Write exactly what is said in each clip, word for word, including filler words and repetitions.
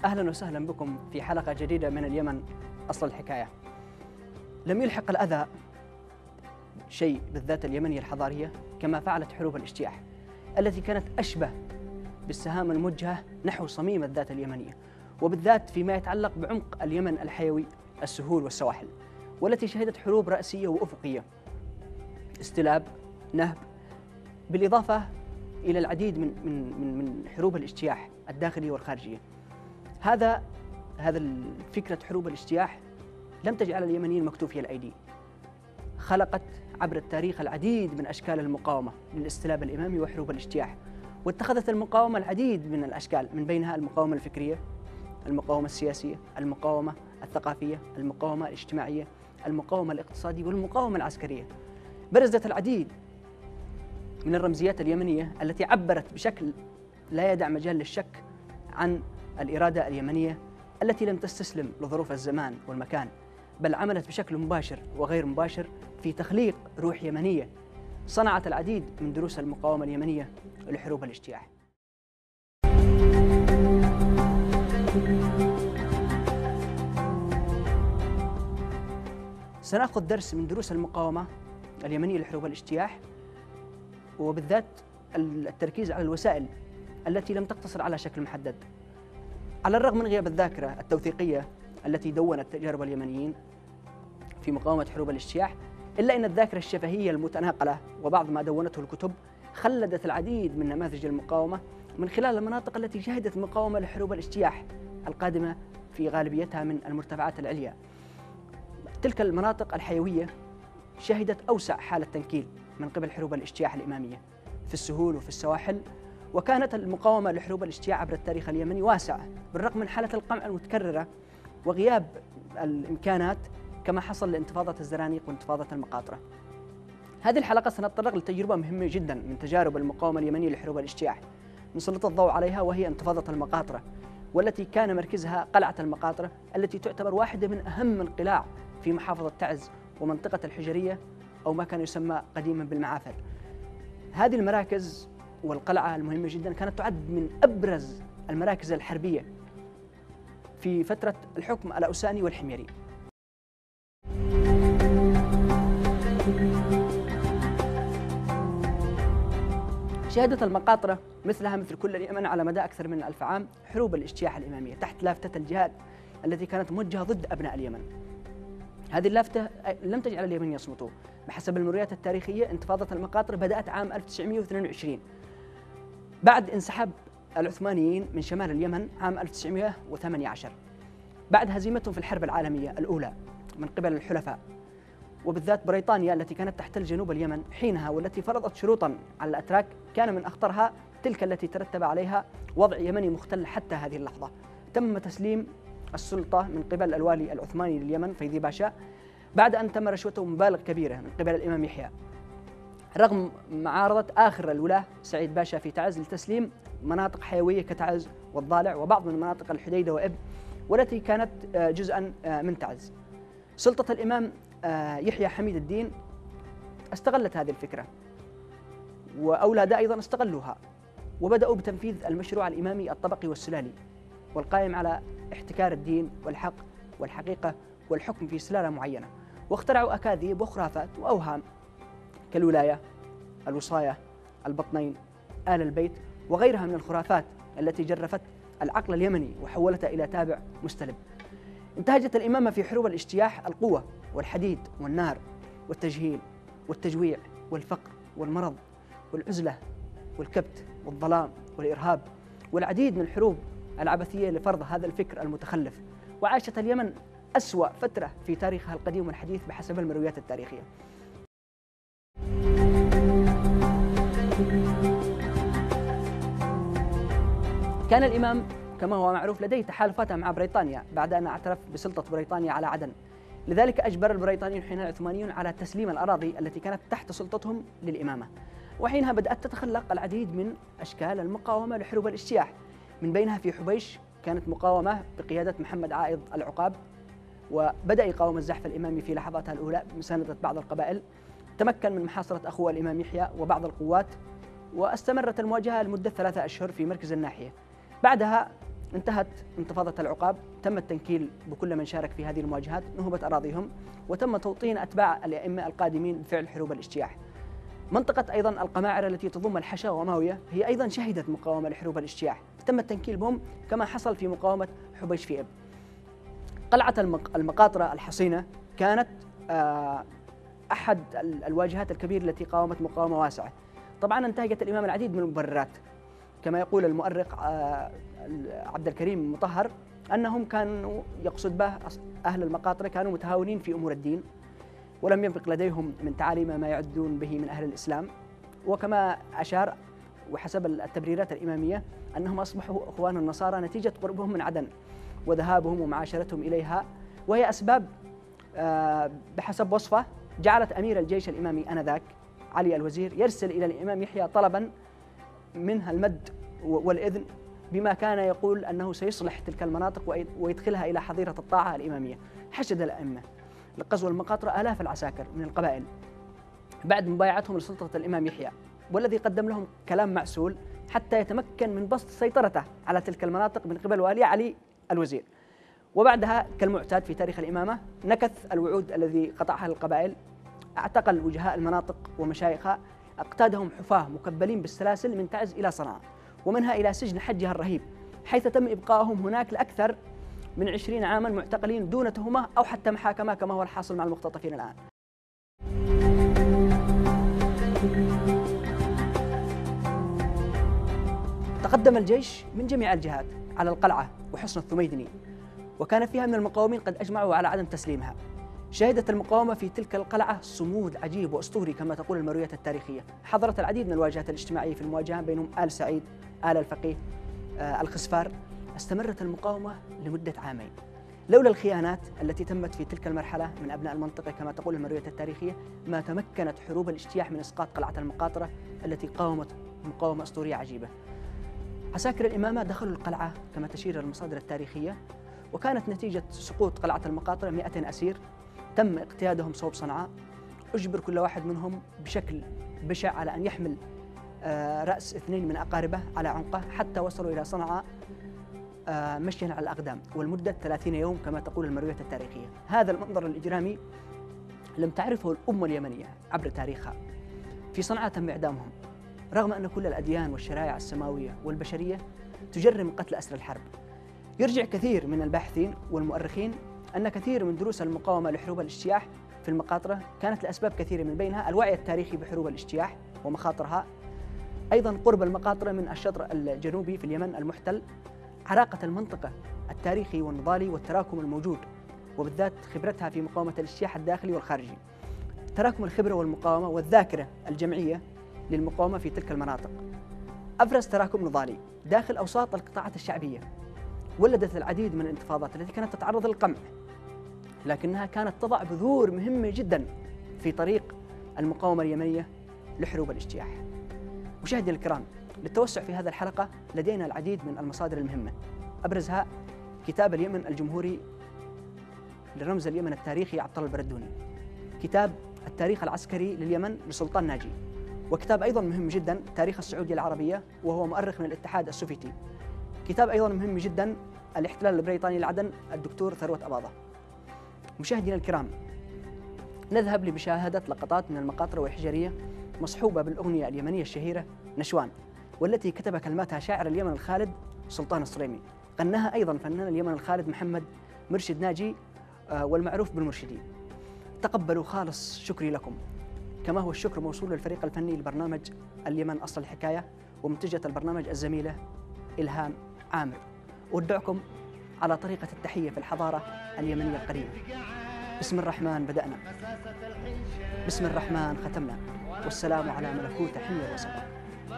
أهلا وسهلا بكم في حلقة جديدة من اليمن أصل الحكاية. لم يلحق الأذى شيء بالذات اليمنية الحضارية كما فعلت حروب الاجتياح التي كانت أشبه بالسهام الموجهة نحو صميم الذات اليمنية، وبالذات فيما يتعلق بعمق اليمن الحيوي، السهول والسواحل، والتي شهدت حروب رأسية وأفقية، استلاب، نهب، بالإضافة إلى العديد من من من من حروب الاجتياح الداخلية والخارجية. هذا هذا فكرة حروب الاجتياح لم تجعل اليمنيين مكتوفي الأيدي، خلقت عبر التاريخ العديد من أشكال المقاومة للاستلاب الإمامي وحروب الاجتياح، واتخذت المقاومة العديد من الأشكال، من بينها المقاومة الفكرية، المقاومة السياسية، المقاومة الثقافية، المقاومة الاجتماعية، المقاومة الاقتصادية، والمقاومة العسكرية. برزت العديد من الرمزيات اليمنية التي عبرت بشكل لا يدع مجال للشك عن الإرادة اليمنية التي لم تستسلم لظروف الزمان والمكان، بل عملت بشكل مباشر وغير مباشر في تخليق روح يمنية صنعت العديد من دروس المقاومة اليمنية لحروب الاجتياح. سنأخذ درس من دروس المقاومة اليمنية لحروب الاجتياح، وبالذات التركيز على الوسائل التي لم تقتصر على شكل محدد. على الرغم من غياب الذاكرة التوثيقية التي دونت تجارب اليمنيين في مقاومة حروب الاجتياح، إلا أن الذاكرة الشفهية المتناقلة وبعض ما دونته الكتب خلدت العديد من نماذج المقاومة من خلال المناطق التي شهدت مقاومة لحروب الاجتياح القادمة في غالبيتها من المرتفعات العليا. تلك المناطق الحيوية شهدت أوسع حالة تنكيل من قبل حروب الاجتياح الإمامية في السهول وفي السواحل، وكانت المقاومة لحروب الاجتياح عبر التاريخ اليمني واسعة بالرغم من حالة القمع المتكررة وغياب الإمكانات كما حصل لانتفاضة الزرانيق وانتفاضة المقاطرة. هذه الحلقة سنتطرق لتجربة مهمة جدا من تجارب المقاومة اليمنية لحروب الاجتياح نسلط الضوء عليها، وهي انتفاضة المقاطرة، والتي كان مركزها قلعة المقاطرة التي تعتبر واحدة من أهم القلاع في محافظة تعز ومنطقة الحجرية أو ما كان يسمى قديما بالمعافر. هذه المراكز والقلعة المهمة جدا كانت تعد من أبرز المراكز الحربية في فترة الحكم الأوساني والحميري. شهدت المقاطرة مثلها مثل كل اليمن على مدى أكثر من ألف عام حروب الاجتياح الإمامية تحت لافتة الجهاد التي كانت موجهة ضد أبناء اليمن. هذه اللافتة لم تجعل اليمن يصمتوا. بحسب المرويات التاريخية انتفاضة المقاطرة بدأت عام ألف وتسعمئة واثنين وعشرين بعد انسحاب العثمانيين من شمال اليمن عام ألف وتسعمئة وثمانية عشر بعد هزيمتهم في الحرب العالمية الأولى من قبل الحلفاء، وبالذات بريطانيا التي كانت تحتل جنوب اليمن حينها والتي فرضت شروطا على الأتراك كان من أخطرها تلك التي ترتب عليها وضع يمني مختل حتى هذه اللحظة. تم تسليم السلطة من قبل الوالي العثماني لليمن فيضي باشا بعد أن تم رشوته مبالغ كبيرة من قبل الإمام يحيى، رغم معارضة آخر الولاة سعيد باشا في تعز لتسليم مناطق حيوية كتعز والضالع وبعض من مناطق الحديدة وإب والتي كانت جزءا من تعز. سلطة الإمام يحيى حميد الدين استغلت هذه الفكرة، وأولاده أيضا استغلوها، وبدأوا بتنفيذ المشروع الإمامي الطبقي والسلالي والقائم على احتكار الدين والحق والحقيقة والحكم في سلالة معينة، واخترعوا أكاذيب وخرافات وأوهام كالولاية، الوصاية، البطنين، آل البيت وغيرها من الخرافات التي جرفت العقل اليمني وحولتها إلى تابع مستلب. انتهجت الإمامة في حروب الاجتياح القوة والحديد والنار والتجهيل والتجويع والفقر والمرض والعزلة والكبت والظلام والإرهاب والعديد من الحروب العبثية لفرض هذا الفكر المتخلف. وعاشت اليمن أسوأ فترة في تاريخها القديم والحديث بحسب المرويات التاريخية. كان الإمام كما هو معروف لديه تحالفات مع بريطانيا بعد أن اعترف بسلطة بريطانيا على عدن، لذلك أجبر البريطانيون حينها العثمانيون على تسليم الأراضي التي كانت تحت سلطتهم للإمامة، وحينها بدأت تتخلق العديد من أشكال المقاومة لحروب الاجتياح، من بينها في حبيش كانت مقاومة بقيادة محمد عائض العقاب، وبدأ يقاوم الزحف الإمامي في لحظاتها الأولى بمساندة بعض القبائل، تمكن من محاصرة أخوه الإمام يحيى وبعض القوات، واستمرت المواجهة لمدة ثلاثة أشهر في مركز الناحية. بعدها انتهت انتفاضة العقاب، تم التنكيل بكل من شارك في هذه المواجهات، نهبت أراضيهم، وتم توطين أتباع الأئمة القادمين بفعل حروب الاجتياح. منطقة أيضا القماعرة التي تضم الحشا وماوية هي أيضا شهدت مقاومة لحروب الاجتياح، تم التنكيل بهم كما حصل في مقاومة حبيش فيئب. قلعة المقاطرة الحصينة كانت أحد الواجهات الكبيرة التي قاومت مقاومة واسعة. طبعا انتهجت الإمام العديد من المبررات، كما يقول المؤرخ عبد الكريم مطهر أنهم كانوا يقصد به أهل المقاطرة كانوا متهاونين في أمور الدين، ولم ينفق لديهم من تعاليم ما يعدون به من أهل الإسلام. وكما أشار وحسب التبريرات الإمامية أنهم أصبحوا إخوان النصارى نتيجة قربهم من عدن وذهابهم ومعاشرتهم إليها، وهي أسباب بحسب وصفه جعلت أمير الجيش الإمامي آنذاك علي الوزير يرسل إلى الإمام يحيى طلبا منها المد والإذن بما كان يقول أنه سيصلح تلك المناطق ويدخلها إلى حظيرة الطاعة الإمامية. حشد الأئمة لقزو المقاطرة آلاف العساكر من القبائل بعد مبايعتهم لسلطة الإمام يحيى، والذي قدم لهم كلام معسول حتى يتمكن من بسط سيطرته على تلك المناطق من قبل والي علي الوزير. وبعدها كالمعتاد في تاريخ الإمامة نكث الوعود الذي قطعها للقبائل، اعتقل وجهاء المناطق ومشايخها، اقتادهم حفاة مكبلين بالسلاسل من تعز إلى صنعاء، ومنها إلى سجن حجها الرهيب، حيث تم إبقائهم هناك لأكثر من عشرين عاما معتقلين دون تهمة أو حتى محاكمة كما هو الحاصل مع المختطفين الآن. تقدم الجيش من جميع الجهات على القلعة وحصن الثميدني، وكان فيها من المقاومين قد أجمعوا على عدم تسليمها. شهدت المقاومة في تلك القلعة صمود عجيب وأسطوري كما تقول المرويات التاريخية. حضرت العديد من الواجهات الاجتماعية في المواجهة بينهم آل سعيد، آل الفقيه، آه الخسفار. استمرت المقاومة لمدة عامين. لولا الخيانات التي تمت في تلك المرحلة من أبناء المنطقة كما تقول المرويات التاريخية ما تمكنت حروب الاجتياح من إسقاط قلعة المقاطرة التي قاومت مقاومة أسطورية عجيبة. عساكر الإمامة دخلوا القلعة كما تشير المصادر التاريخية، وكانت نتيجة سقوط قلعة المقاطرة مئتين أسير تم اقتيادهم صوب صنعاء. أجبر كل واحد منهم بشكل بشع على أن يحمل رأس اثنين من أقاربه على عنقه حتى وصلوا إلى صنعاء مشيا على الأقدام، والمدة ثلاثين يوم كما تقول المرويات التاريخية. هذا المنظر الإجرامي لم تعرفه الأمة اليمنية عبر تاريخها. في صنعاء تم إعدامهم رغم أن كل الأديان والشرائع السماوية والبشرية تجرم قتل أسر الحرب. يرجع كثير من الباحثين والمؤرخين أن كثير من دروس المقاومة لحروب الاجتياح في المقاطرة كانت لأسباب كثيرة، من بينها الوعي التاريخي بحروب الاجتياح ومخاطرها، أيضا قرب المقاطرة من الشطر الجنوبي في اليمن المحتل، عراقة المنطقة التاريخي والنضالي والتراكم الموجود، وبالذات خبرتها في مقاومة الاجتياح الداخلي والخارجي. تراكم الخبرة والمقاومة والذاكرة الجمعية للمقاومة في تلك المناطق أفرز تراكم نضالي داخل أوساط القطاعات الشعبية، ولدت العديد من الانتفاضات التي كانت تتعرض للقمع، لكنها كانت تضع بذور مهمة جدا في طريق المقاومة اليمنية لحروب الاجتياح. مشاهدينا الكرام، للتوسع في هذه الحلقة لدينا العديد من المصادر المهمة، أبرزها كتاب اليمن الجمهوري لرمز اليمن التاريخي عبد الله البردوني، كتاب التاريخ العسكري لليمن لسلطان ناجي، وكتاب أيضا مهم جدا تاريخ السعودية العربية وهو مؤرخ من الاتحاد السوفيتي، كتاب أيضا مهم جدا الاحتلال البريطاني لعدن الدكتور ثروت أباضة. مشاهدينا الكرام، نذهب لمشاهدة لقطات من المقاطر والحجرية مصحوبة بالأغنية اليمنية الشهيرة نشوان، والتي كتب كلماتها شاعر اليمن الخالد سلطان الصريمي، غناها أيضا فنان اليمن الخالد محمد مرشد ناجي والمعروف بالمرشدي. تقبلوا خالص شكري لكم، كما هو الشكر موصول للفريق الفني لبرنامج اليمن أصل الحكاية ومنتجة البرنامج الزميلة إلهام عامر. أودعكم على طريقة التحية في الحضارة اليمنية القديمة. بسم الرحمن بدأنا، بسم الرحمن ختمنا، والسلام على ملكوت حمير وسطا.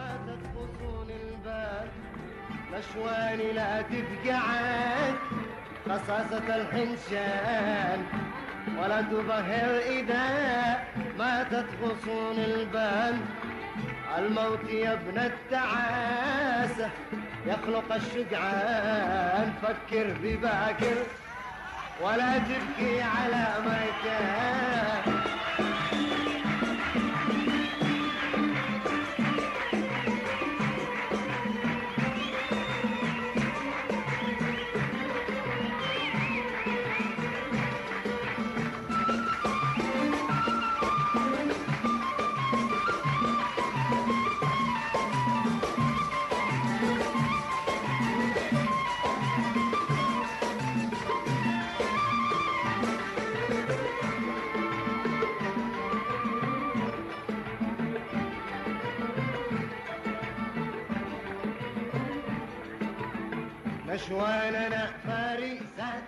نشوان لا تفقعك خصاصة الحنشان، ولا تبهر إذا ماتت غصون البان. الموت يا ابن التعاسة يخلق الشجعان، فكر بباكر ولا تبكي على ما كان. نشواننا فريسات